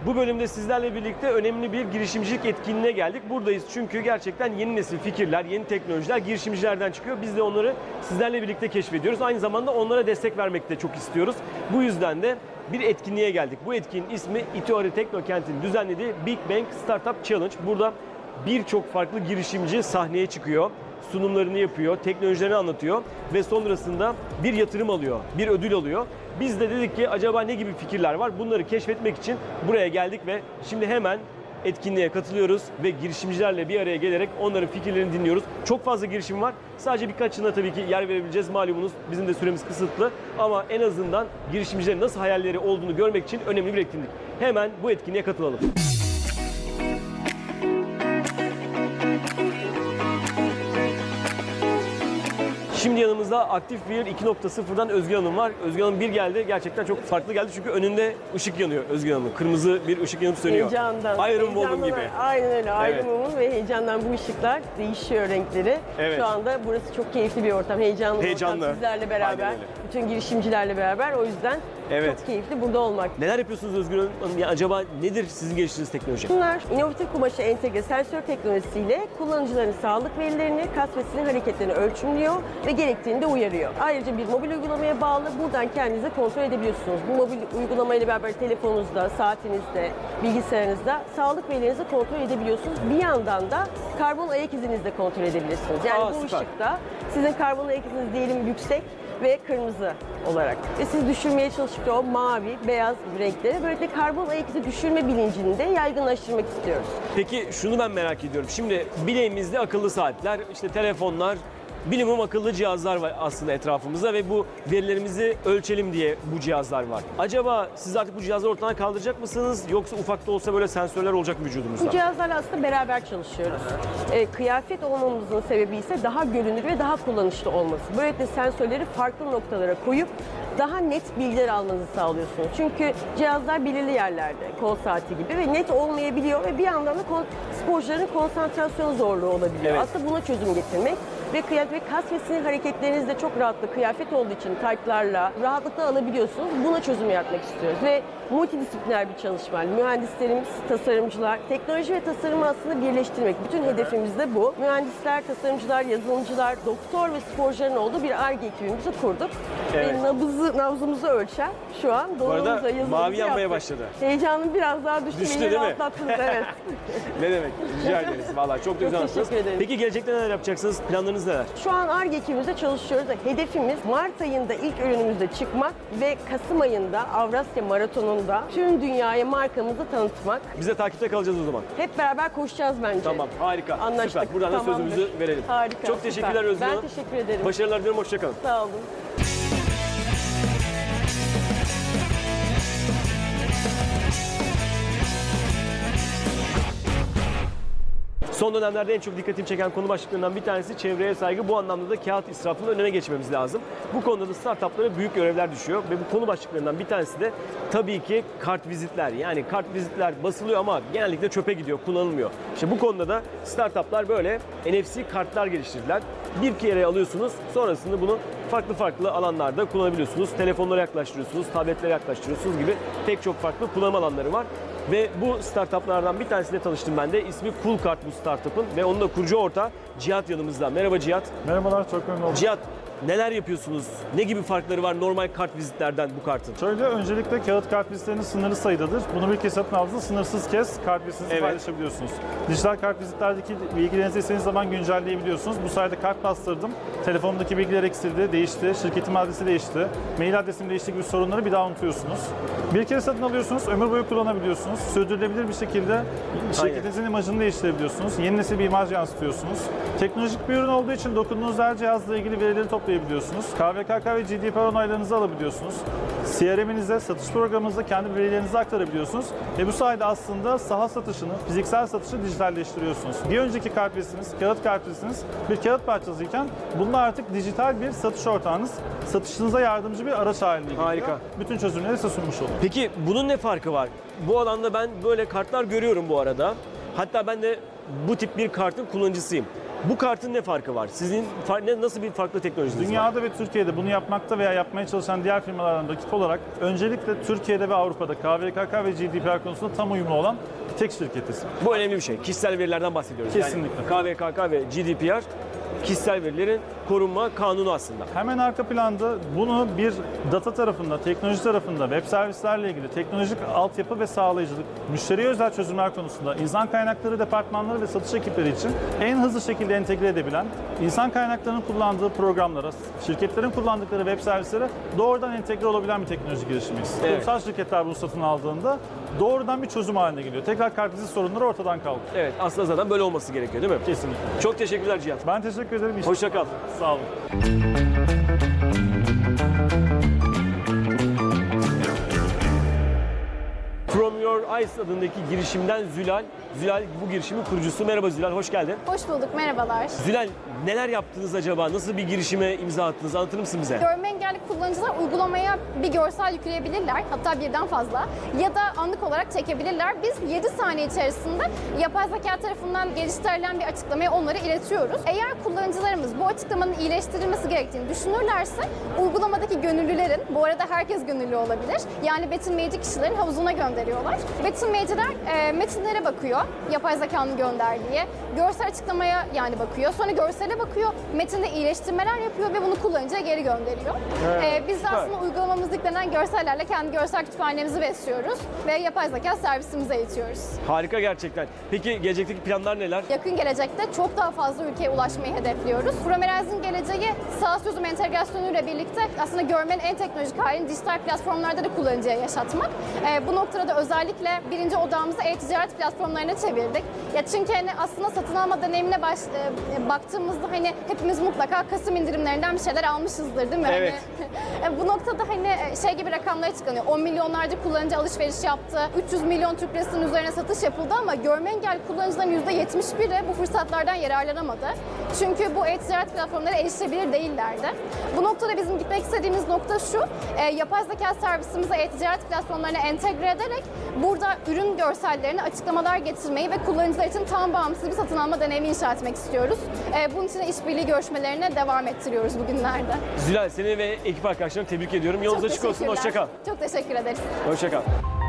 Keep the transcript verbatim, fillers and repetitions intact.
Bu bölümde sizlerle birlikte önemli bir girişimcilik etkinliğine geldik. Buradayız çünkü gerçekten yeni nesil fikirler, yeni teknolojiler girişimcilerden çıkıyor. Biz de onları sizlerle birlikte keşfediyoruz. Aynı zamanda onlara destek vermek de çok istiyoruz. Bu yüzden de bir etkinliğe geldik. Bu etkinliğin ismi İTÜ Teknokent'in düzenlediği Big Bang Startup Challenge. Burada birçok farklı girişimci sahneye çıkıyor, sunumlarını yapıyor, teknolojilerini anlatıyor ve sonrasında bir yatırım alıyor, bir ödül alıyor. Biz de dedik ki acaba ne gibi fikirler var? Bunları keşfetmek için buraya geldik ve şimdi hemen etkinliğe katılıyoruz ve girişimcilerle bir araya gelerek onların fikirlerini dinliyoruz. Çok fazla girişim var. Sadece birkaçına tabii ki yer verebileceğiz. Malumunuz bizim de süremiz kısıtlı ama en azından girişimcilerin nasıl hayalleri olduğunu görmek için önemli bir etkinlik. Hemen bu etkinliğe katılalım. Şimdi yanımızda Aktif Bir iki nokta sıfır'dan Özgür Hanım var. Özgür Hanım bir geldi. Gerçekten çok farklı geldi çünkü önünde ışık yanıyor Özgür Hanım. Kırmızı bir ışık yanıp sönüyor. Heyecandan. Iron Woman gibi. Aynen öyle. Evet. Iron Woman ve heyecandan bu ışıklar değişiyor renkleri. Evet. Şu anda burası çok keyifli bir ortam. Heyecanlı bir Heyecanlı. ortam. Sizlerle beraber. Aynen öyle. Bütün girişimcilerle beraber. O yüzden Evet. çok keyifli burada olmak. Neler yapıyorsunuz Özgür Hanım? Ya acaba nedir sizin geliştirdiğiniz teknoloji? Bunlar inovatif kumaşa entegre sensör teknolojisiyle kullanıcıların sağlık verilerini, kas ve sinir hareketlerini ölçümlüyor ve gerektiğinde uyarıyor. Ayrıca bir mobil uygulamaya bağlı, buradan kendinizi kontrol edebiliyorsunuz. Bu mobil uygulamayla beraber telefonunuzda, saatinizde, bilgisayarınızda sağlık verilerinizi kontrol edebiliyorsunuz. Bir yandan da karbon ayak izinizi de kontrol edebilirsiniz. Yani Aa, bu süper. ışıkta sizin karbon ayak iziniz diyelim yüksek ve kırmızı olarak. Ve siz düşürmeye çalıştıkça o mavi, beyaz renkleri böylelikle karbon ayak izi düşürme bilincini de yaygınlaştırmak istiyoruz. Peki şunu ben merak ediyorum. Şimdi bileğimizde akıllı saatler, işte telefonlar, bilimum akıllı cihazlar var aslında etrafımızda ve bu verilerimizi ölçelim diye bu cihazlar var. Acaba siz artık bu cihazları ortadan kaldıracak mısınız yoksa ufak da olsa böyle sensörler olacak mı vücudumuzda? Bu cihazlarla aslında beraber çalışıyoruz. E, kıyafet olmamızın sebebi ise daha görünür ve daha kullanışlı olması. Böylelikle sensörleri farklı noktalara koyup daha net bilgiler almanızı sağlıyorsunuz. Çünkü cihazlar belirli yerlerde, kol saati gibi ve net olmayabiliyor ve bir yandan da kon sporcuların konsantrasyon zorluğu olabiliyor. Evet. Aslında buna çözüm getirmek ve kıyafet ve kas ve sinir hareketlerinizi de çok rahatlıkla kıyafet olduğu için taytlarla rahatlıkla alabiliyorsunuz. Buna çözüm yaratmak istiyoruz ve multidisipliner bir çalışma. Mühendislerimiz, tasarımcılar, teknoloji ve tasarımı aslında birleştirmek. Bütün hedefimiz de bu. Mühendisler, tasarımcılar, yazılımcılar, doktor ve sporcuların olduğu bir Ar-Ge ekibimizi kurduk. Evet. Ve nabızı, nabzımızı ölçen şu an Bu arada donanımıza, yazılımımıza mavi yanmaya yaptık. başladı. Heyecanım biraz daha düştü. Düştü, Beni değil mi? rahatlattınız, evet. Ne demek? Rica ederiz. Vallahi çok da güzel teşekkür anlattınız. ederim. Peki gelecekte neler yapacaksınız? Planlarınız neler? Şu an Ar-Ge ekibimizde çalışıyoruz. Hedefimiz Mart ayında ilk ürünümüzde çıkmak ve Kasım ayında Avrasya Maratonu'nda tüm dünyaya markamızı tanıtmak. Biz de takipte kalacağız o zaman. Hep beraber koşacağız bence. Tamam, harika. Anlaştık. Süper. Buradan da Tamamdır. sözümüzü verelim. Harika. Çok süper. teşekkürler Özgür Hanım. Ben teşekkür ederim. Başarılar diliyorum, hoşça kalın. Sağ olun. Son dönemlerde en çok dikkatimi çeken konu başlıklarından bir tanesi çevreye saygı. Bu anlamda da kağıt israfının önüne geçmemiz lazım. Bu konuda da startuplara büyük görevler düşüyor ve bu konu başlıklarından bir tanesi de tabii ki kart vizitler. Yani kart vizitler basılıyor ama genellikle çöpe gidiyor, kullanılmıyor. İşte bu konuda da startuplar böyle N F C kartlar geliştirdiler. Bir kere alıyorsunuz, sonrasında bunu farklı farklı alanlarda kullanabiliyorsunuz. Telefonlara yaklaştırıyorsunuz, tabletlere yaklaştırıyorsunuz gibi pek çok farklı kullanım alanları var. Ve bu startuplardan bir tanesiyle tanıştım ben de. İsmi Coolkart bu startup'ın ve onun da kurucu ortağı Cihat yanımızda. Merhaba Cihat. Merhabalar, çok memnun oldum. Cihat, neler yapıyorsunuz? Ne gibi farkları var normal kart vizitlerden bu kartın? Şöyle, öncelikle kağıt kart vizitleriniz sınırlı sayıdadır. Bunu bir kez satın aldığınızda sınırsız kez kart vizitinizi Evet. paylaşabiliyorsunuz. Dijital kart vizitlerdeki bilgilerinizi istediğiniz zaman güncelleyebiliyorsunuz. Bu sayede kart bastırdım. Telefonumdaki bilgiler eksildi, değişti. Şirketim adresi değişti. Mail adresim değişti gibi sorunları bir daha unutuyorsunuz. Bir kere satın alıyorsunuz, ömür boyu kullanabiliyorsunuz. Sürdürülebilir bir şekilde şirketinizin imajını değiştirebiliyorsunuz. Yeni nesil bir imaj yansıtıyorsunuz. Teknolojik bir ürün olduğu için dokunduğunuz her cihazla ilgili verileri toplayabiliyorsunuz. K V K K ve G D P R onaylarınızı alabiliyorsunuz. C R M'inize, satış programınıza kendi verilerinizi aktarabiliyorsunuz. Ve bu sayede aslında saha satışını, fiziksel satışı dijitalleştiriyorsunuz. Bir önceki kart vizitiniz, kağıt kart vizitiniz bir kağıt parçasıyken bununla artık dijital bir satış ortağınız, satışınıza yardımcı bir araç haline geliyor. Harika. Bütün çözümleri size sunmuş oluyor. Peki bunun ne farkı var? Bu alanda ben böyle kartlar görüyorum bu arada. Hatta ben de bu tip bir kartın kullanıcısıyım. Bu kartın ne farkı var? Sizin far- ne, nasıl bir farklı teknolojiniz var? Dünyada ve Türkiye'de bunu yapmakta veya yapmaya çalışan diğer firmalardan rakip olarak öncelikle Türkiye'de ve Avrupa'da K V K K ve G D P R konusunda tam uyumlu olan tek şirketiz. Bu önemli bir şey. Kişisel verilerden bahsediyoruz. Kesinlikle. Yani K V K K ve G D P R kişisel verilerin korunma kanunu aslında. Hemen arka planda bunu bir data tarafında, teknoloji tarafında, web servislerle ilgili teknolojik altyapı ve sağlayıcılık, müşteriye özel çözümler konusunda insan kaynakları departmanları ve satış ekipleri için en hızlı şekilde entegre edebilen, insan kaynaklarının kullandığı programlara, şirketlerin kullandıkları web servislere doğrudan entegre olabilen bir teknoloji girişimiyiz. Evet. Kurumsal şirketler bunu satın aldığında doğrudan bir çözüm haline geliyor. Tekrar kartvizit sorunları ortadan kalkıyor. Evet, aslında zaten böyle olması gerekiyor değil mi? Kesinlikle. Çok teşekkürler Cihat. Ben teşekkür ederim. İyi Hoşça kal. Sağ olun. From Your Eyes adındaki girişimden Zülal. Zülal bu girişimin kurucusu. Merhaba Zülal, hoş geldin. Hoş bulduk, merhabalar. Zülal, neler yaptınız acaba? Nasıl bir girişime imza attınız? Anlatır mısın bize? Görme engelli kullanıcılar uygulamaya bir görsel yükleyebilirler, hatta birden fazla, ya da anlık olarak çekebilirler. Biz yedi saniye içerisinde yapay zeka tarafından geliştirilen bir açıklamayı onlara iletiyoruz. Eğer kullanıcılarımız bu açıklamanın iyileştirilmesi gerektiğini düşünürlerse, uygulamadaki gönüllülerin, bu arada herkes gönüllü olabilir, yani betimleyici kişilerin havuzuna gönderiyorlar. Betimleyiciler e, metinlere bakıyor, yapay zekanın gönderdiği, görsel açıklamaya yani bakıyor, sonra görsele bakıyor, metinde iyileştirmeler yapıyor ve bunu kullanıcıya geri gönderiyor. Evet, Ee, biz de süper. aslında uygulamamızda yüklenen görsellerle kendi görsel kütüphanemizi besliyoruz ve yapay zeka servisimize eğitiyoruz. Harika gerçekten. Peki gelecekteki planlar neler? Yakın gelecekte çok daha fazla ülkeye ulaşmayı hedefliyoruz. Promeraz'in geleceği sağ çözüm entegrasyonuyla birlikte aslında görmenin en teknolojik halini dijital platformlarda da kullanıcıya yaşatmak. Ee, bu noktada da özellikle birinci odağımızı e-ticaret platformlarına çevirdik. Ya çünkü hani aslında satın alma deneyimine baş, e, baktığımızda hani hepimiz mutlaka Kasım indirimlerinden bir şeyler almışızdır değil mi? Evet. Hani, bu noktada hani şey gibi rakamlar açıklanıyor. on milyonlarca kullanıcı alışveriş yaptı. üç yüz milyon Türk lirasının üzerine satış yapıldı ama görme engelli kullanıcıların yüzde yetmiş biri bu fırsatlardan yararlanamadı. Çünkü bu e-ticaret platformları erişilebilir değillerdi. Bu noktada bizim gitmek istediğimiz nokta şu. E, yapay zeka servisimizi e-ticaret platformlarına entegre ederek burada ürün görsellerine açıklamalar getirmeyi ve kullanıcılar için tam bağımsız bir satın alma deneyimi inşa etmek istiyoruz. E, bunun için de işbirliği görüşmelerine devam ettiriyoruz bugünlerde. Zülal, seni ve ekip arkadaşlarını tebrik ediyorum. Yolunuz Çok açık olsun. teşekkürler. Hoşça kal. Çok teşekkür ederiz. Hoşça kal.